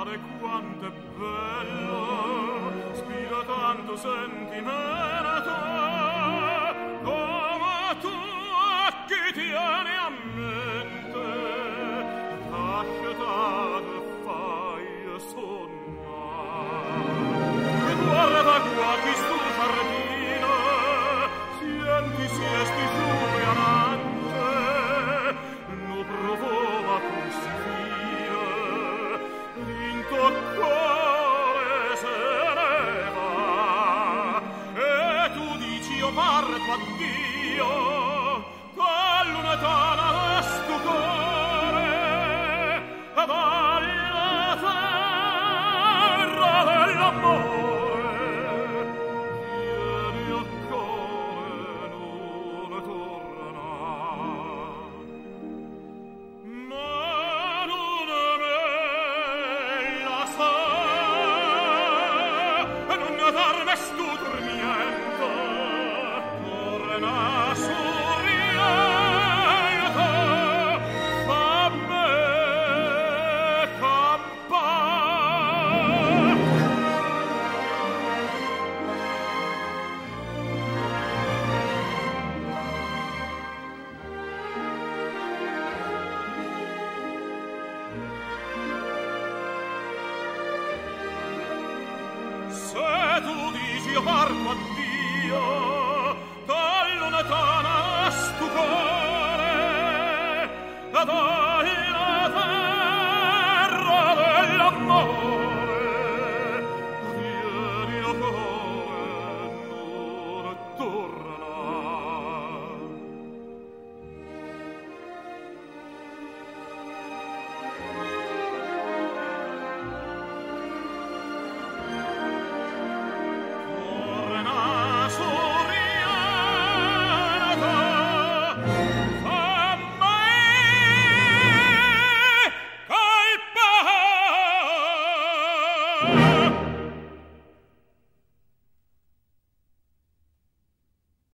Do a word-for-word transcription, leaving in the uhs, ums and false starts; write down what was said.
mare quanto è bello, spira tanto sentimento, come tu a chi tieni a mente, lasciate fai sonnare. E guarda qua chi stu giardino, senti siesti giù pianante, lo provova così fine, l'into cuore se ne va, e tu dici io parto addio, che lontana la stupore, dalla terra dell'amore. No.